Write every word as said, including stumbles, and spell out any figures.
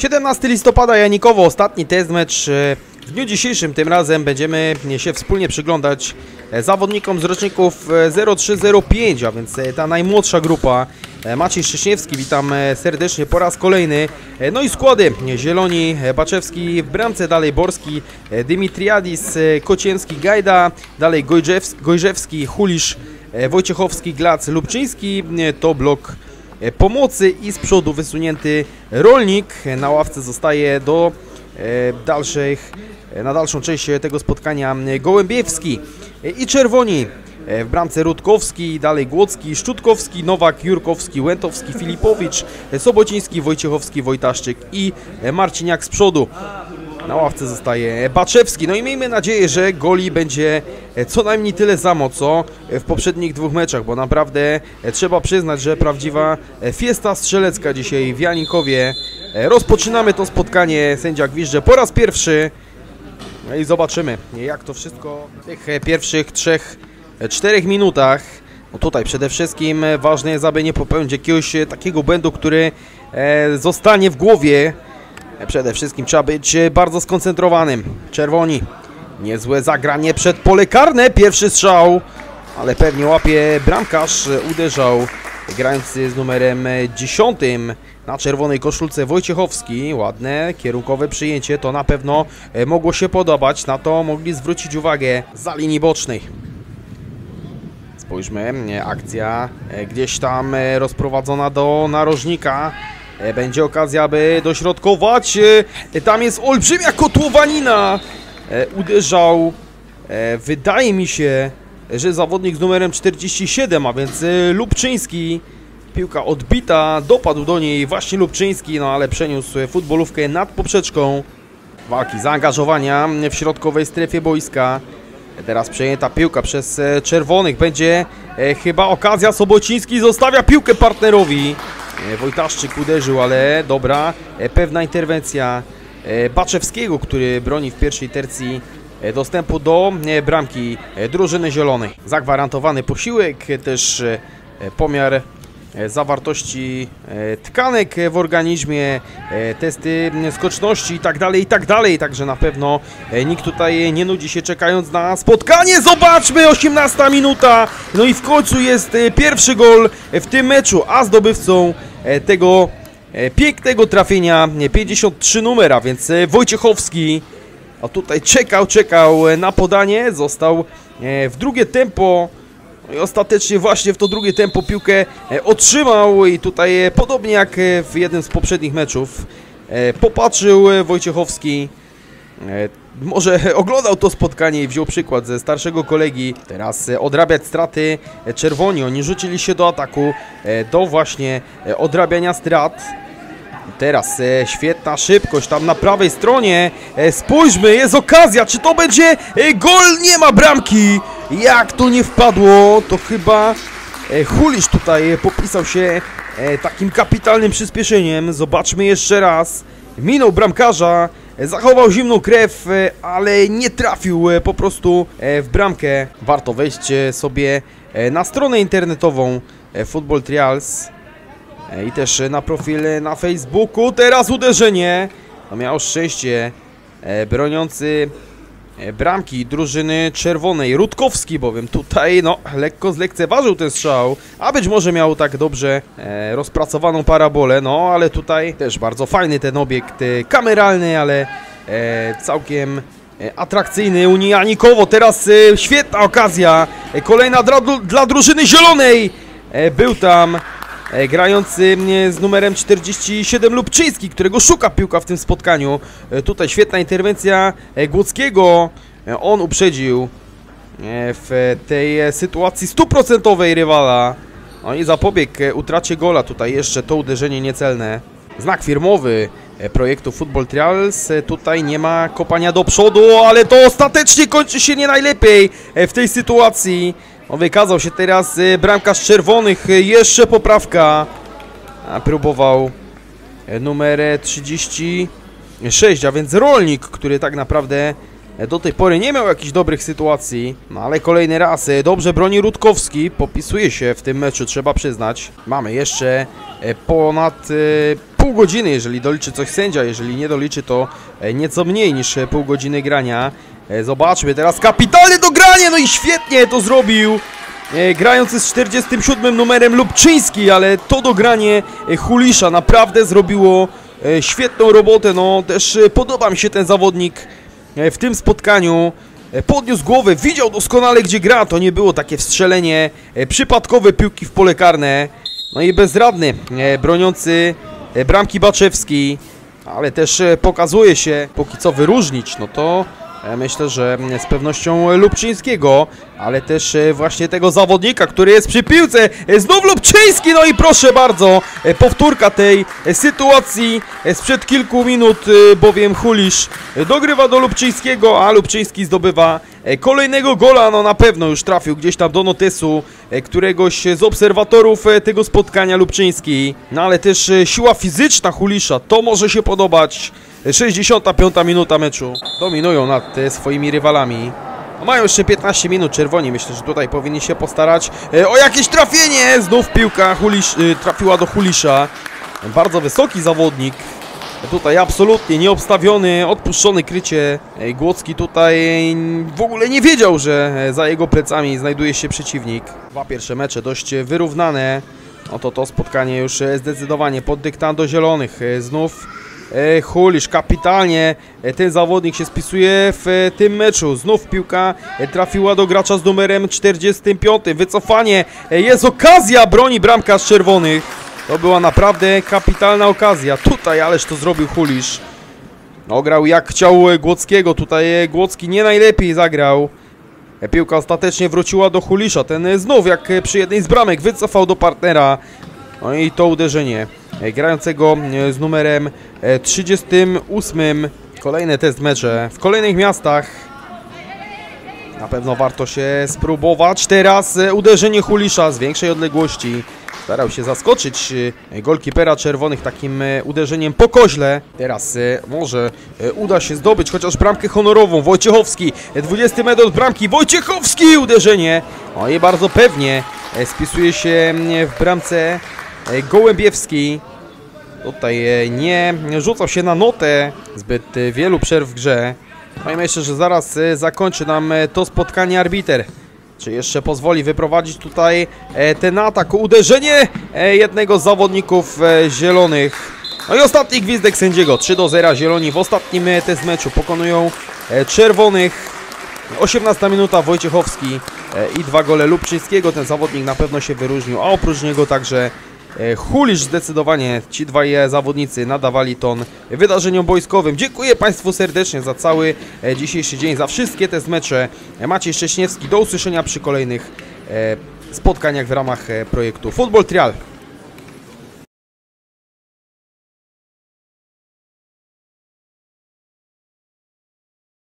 siedemnastego listopada Janikowo, ostatni test mecz w dniu dzisiejszym. Tym razem będziemy się wspólnie przyglądać zawodnikom z roczników zero trzy zero pięć, a więc ta najmłodsza grupa. Maciej Szcześniewski, witam serdecznie po raz kolejny. No i składy: Zieloni, Baczewski w bramce, dalej Borski, Dymitriadis, Kocięski, Gajda, dalej Gojżewski, Gojżewski, Hulisz, Wojciechowski, Glac, Lubczyński. To blok pomocy i z przodu wysunięty Rolnik. Na ławce zostaje do dalszych, na dalszą część tego spotkania Gołębiewski i czerwoni. W bramce Rutkowski, dalej Głocki, Szczutkowski, Nowak, Jurkowski, Łętowski, Filipowicz, Sobociński, Wojciechowski, Wojtaszczyk i Marciniak z przodu. Na ławce zostaje Baczewski. No i miejmy nadzieję, że goli będzie co najmniej tyle samo, co w poprzednich dwóch meczach, bo naprawdę trzeba przyznać, że prawdziwa fiesta strzelecka dzisiaj w Janikowie. Rozpoczynamy to spotkanie, sędzia gwizdże po raz pierwszy. No i zobaczymy, jak to wszystko w tych pierwszych trzech, czterech minutach. No tutaj przede wszystkim ważne jest, aby nie popełnić jakiegoś takiego błędu, który zostanie w głowie. Przede wszystkim trzeba być bardzo skoncentrowanym. Czerwoni, niezłe zagranie przed pole karne, pierwszy strzał, ale pewnie łapie bramkarz, uderzał grający z numerem dziesiątym na czerwonej koszulce Wojciechowski. Ładne, kierunkowe przyjęcie, to na pewno mogło się podobać, na to mogli zwrócić uwagę za linii bocznej. Spójrzmy, akcja gdzieś tam rozprowadzona do narożnika. Będzie okazja, aby dośrodkować. Tam jest olbrzymia kotłowanina. Uderzał, wydaje mi się, że zawodnik z numerem czterdzieści siedem, a więc Lubczyński. Piłka odbita, dopadł do niej właśnie Lubczyński, no ale przeniósł futbolówkę nad poprzeczką. Walki, zaangażowania w środkowej strefie boiska. Teraz przejęta piłka przez czerwonych. Będzie chyba okazja. Sobociński zostawia piłkę partnerowi. Wojtaszczyk uderzył, ale dobra, pewna interwencja Baczewskiego, który broni w pierwszej tercji dostępu do bramki drużyny zielonej. Zagwarantowany posiłek, też pomiar zawartości tkanek w organizmie, testy skoczności i tak dalej, i tak dalej. Także na pewno nikt tutaj nie nudzi się czekając na spotkanie. Zobaczmy, osiemnasta minuta. No i w końcu jest pierwszy gol w tym meczu, a zdobywcą tego pięknego trafienia pięćdziesiąt trzy numer, a więc Wojciechowski. A tutaj czekał, czekał na podanie, został w drugie tempo. I ostatecznie właśnie w to drugie tempo piłkę otrzymał i tutaj podobnie jak w jednym z poprzednich meczów popatrzył Wojciechowski. Może oglądał to spotkanie i wziął przykład ze starszego kolegi. Teraz odrabiać straty czerwoni. Oni rzucili się do ataku, do właśnie odrabiania strat. Teraz świetna szybkość tam na prawej stronie. Spójrzmy, jest okazja. Czy to będzie gol? Nie ma bramki. Jak to nie wpadło? To chyba Hulisz tutaj popisał się takim kapitalnym przyspieszeniem. Zobaczmy jeszcze raz. Minął bramkarza, zachował zimną krew, ale nie trafił po prostu w bramkę. Warto wejść sobie na stronę internetową Football Trials i też na profil na Facebooku. Teraz uderzenie. No miał szczęście broniący bramki drużyny czerwonej Rutkowski, bowiem tutaj no lekko zlekceważył ten strzał, a być może miał tak dobrze e, rozpracowaną parabolę, no ale tutaj też bardzo fajny ten obiekt e, kameralny, ale e, całkiem e, atrakcyjny. Unii Janikowo, teraz e, świetna okazja, e, kolejna dla, dla drużyny zielonej. E, był tam e, grający e, z numerem czterdzieści siedem Lubczyński, którego szuka piłka w tym spotkaniu. E, tutaj świetna interwencja e, Głockiego. E, on uprzedził e, w tej sytuacji stuprocentowej rywala. No i zapobiegł utracie gola. Tutaj jeszcze to uderzenie niecelne. Znak firmowy projektu Football Trials. Tutaj nie ma kopania do przodu, ale to ostatecznie kończy się nie najlepiej w tej sytuacji. No, wykazał się teraz bramkarz czerwonych. Jeszcze poprawka. A próbował numer trzydzieści sześć, a więc Rolnik, który tak naprawdę do tej pory nie miał jakichś dobrych sytuacji, no ale kolejny raz dobrze broni Rutkowski, popisuje się w tym meczu, trzeba przyznać. Mamy jeszcze ponad pół godziny, jeżeli doliczy coś sędzia, jeżeli nie doliczy, to nieco mniej niż pół godziny grania. Zobaczmy teraz kapitalne dogranie, no i świetnie to zrobił grający z czterdziestym siódmym numerem Lubczyński, ale to dogranie Hulisza naprawdę zrobiło świetną robotę. No też podoba mi się ten zawodnik w tym spotkaniu. Podniósł głowę, widział doskonale gdzie gra, to nie było takie wstrzelenie przypadkowe piłki w pole karne. No i bezradny broniący bramki Baczewski, ale też pokazuje się póki co wyróżnić, no to myślę, że z pewnością Lubczyńskiego, ale też właśnie tego zawodnika, który jest przy piłce. Znów Lubczyński, no i proszę bardzo, powtórka tej sytuacji sprzed kilku minut, bowiem Hulisz dogrywa do Lubczyńskiego, a Lubczyński zdobywa kolejnego gola. No na pewno już trafił gdzieś tam do notesu któregoś z obserwatorów tego spotkania Lubczyński. No ale też siła fizyczna Hulisza, to może się podobać. sześćdziesiąta piąta minuta meczu. Dominują nad swoimi rywalami. Mają jeszcze piętnaście minut czerwoni. Myślę, że tutaj powinni się postarać o jakieś trafienie. Znów piłka Hulisz, trafiła do Hulisza. Bardzo wysoki zawodnik. Tutaj absolutnie nieobstawiony, odpuszczony krycie. Głocki tutaj w ogóle nie wiedział, że za jego plecami znajduje się przeciwnik. Dwa pierwsze mecze dość wyrównane. Oto to spotkanie już zdecydowanie pod dyktando zielonych. Znów Hulisz, kapitalnie ten zawodnik się spisuje w tym meczu. Znów piłka trafiła do gracza z numerem czterdziestym piątym. Wycofanie, jest okazja, broni bramkarz czerwonych. To była naprawdę kapitalna okazja. Tutaj ależ to zrobił Hulisz. Ograł jak chciał Głockiego. Tutaj Głocki nie najlepiej zagrał. Piłka ostatecznie wróciła do Hulisza. Ten znów jak przy jednej z bramek wycofał do partnera. No i to uderzenie grającego z numerem trzydziestym ósmym. Kolejne test mecze w kolejnych miastach. Na pewno warto się spróbować. Teraz uderzenie Hulisza z większej odległości. Starał się zaskoczyć golkipera czerwonych takim uderzeniem po koźle. Teraz może uda się zdobyć chociaż bramkę honorową. Wojciechowski, dwudziesty metr od bramki. Wojciechowski, uderzenie. No i bardzo pewnie spisuje się w bramce Gołębiewski. Tutaj nie rzucał się na notę zbyt wielu przerw w grze. No i myślę, że zaraz zakończy nam to spotkanie arbiter. Czy jeszcze pozwoli wyprowadzić tutaj ten atak, uderzenie jednego z zawodników zielonych. No i ostatni gwizdek sędziego, trzy do zera. Zieloni w ostatnim test meczu pokonują czerwonych. osiemnasta minuta, Wojciechowski i dwa gole Lubczyńskiego. Ten zawodnik na pewno się wyróżnił, a oprócz niego także Hulisz. Zdecydowanie ci dwaj zawodnicy nadawali ton wydarzeniom boiskowym. Dziękuję Państwu serdecznie za cały dzisiejszy dzień, za wszystkie te mecze. Maciej Szcześniewski, do usłyszenia przy kolejnych spotkaniach w ramach projektu Football Trial.